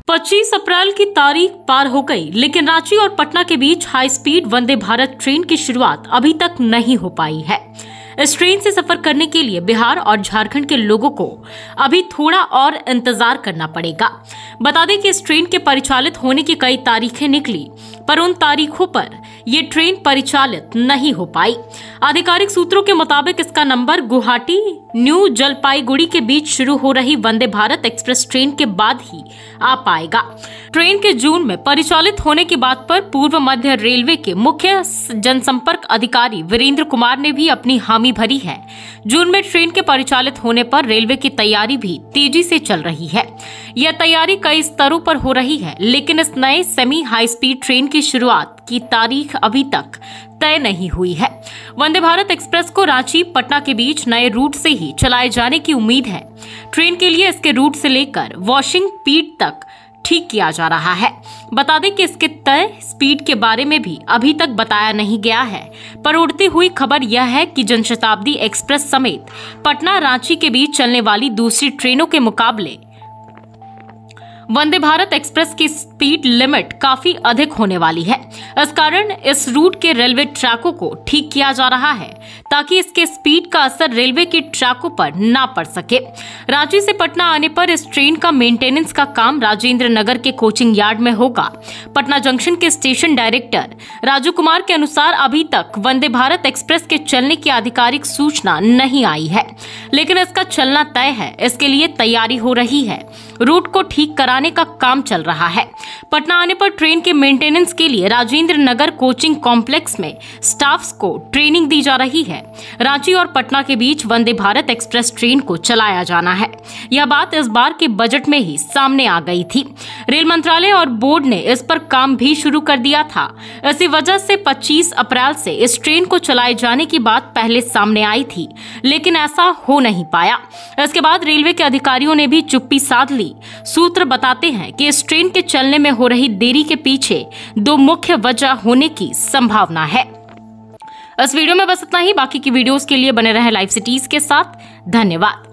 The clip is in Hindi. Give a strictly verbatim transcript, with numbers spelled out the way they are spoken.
पच्चीस अप्रैल की तारीख पार हो गई, लेकिन रांची और पटना के बीच high speed Vande Bharat train की शुरुआत अभी तक नहीं हो पाई है। इस ट्रेन से सफर करने के लिए बिहार और झारखंड के लोगों को अभी थोड़ा और इंतजार करना पड़ेगा। बता दें कि इस ट्रेन के परिचालित होने की कई तारीखें निकली, पर उन तारीखों पर ये ट्रेन परिचालित नहीं हो पाई। आधिकारिक सूत्रों के मुताबिक इसका नंबर गुवाहाटी न्यू जलपाईगुड़ी के बीच शुरू हो रही वंदे भारत एक्सप्रेस ट्रेन के बाद ही आ पाएगा। ट्रेन के जून में परिचालित होने की बात पर पूर्व मध्य रेलवे के मुख्य जनसंपर्क अधिकारी वीरेंद्र कुमार ने भी अपनी हामी भरी है। जून में ट्रेन के परिचालित होने पर रेलवे की तैयारी भी तेजी से चल रही है। यह तैयारी कई स्तरों पर हो रही है, लेकिन इस नए सेमी हाई स्पीड ट्रेन की शुरुआत की तारीख अभी तक तय नहीं हुई है। वंदे भारत एक्सप्रेस को रांची पटना के बीच नए रूट से ही चलाए जाने की उम्मीद है। ट्रेन के लिए इसके रूट से लेकर वॉशिंग पीट तक ठीक किया जा रहा है। बता दें कि इसके तय स्पीड के बारे में भी अभी तक बताया नहीं गया है, पर उड़ती हुई खबर यह है कि जनशताब्दी एक्सप्रेस समेत पटना रांची के बीच चलने वाली दूसरी ट्रेनों के मुकाबले वंदे भारत एक्सप्रेस की स्पीड लिमिट काफी अधिक होने वाली है। इस कारण इस रूट के रेलवे ट्रैकों को ठीक किया जा रहा है, ताकि इसके स्पीड का असर रेलवे के ट्रैकों पर ना पड़ सके। रांची से पटना आने पर इस ट्रेन का मेंटेनेंस का काम राजेंद्र नगर के कोचिंग यार्ड में होगा। पटना जंक्शन के स्टेशन डायरेक्टर राजू कुमार के अनुसार अभी तक वंदे भारत एक्सप्रेस के चलने की आधिकारिक सूचना नहीं आई है, लेकिन इसका चलना तय है। इसके लिए तैयारी हो रही है। रूट को ठीक कराने का काम चल रहा है। पटना आने पर ट्रेन के मेंटेनेंस के लिए राजेंद्र नगर कोचिंग कॉम्प्लेक्स में स्टाफ्स को ट्रेनिंग दी जा रही है। रांची और पटना के बीच वंदे भारत एक्सप्रेस ट्रेन को चलाया जाना है। यह बात इस बार के बजट में ही सामने आ गई थी। रेल मंत्रालय और बोर्ड ने इस पर काम भी शुरू कर दिया था। इसी वजह से पच्चीस अप्रैल से इस ट्रेन को चलाए जाने की बात पहले सामने आई थी, लेकिन ऐसा हो नहीं पाया। इसके बाद रेलवे के अधिकारियों ने भी चुप्पी साध ली। सूत्र बताते हैं कि इस ट्रेन के चलने में हो रही देरी के पीछे दो मुख्य वजह होने की संभावना है। इस वीडियो में बस इतना ही। बाकी की वीडियोस के लिए बने रहें लाइव सिटीज के साथ। धन्यवाद।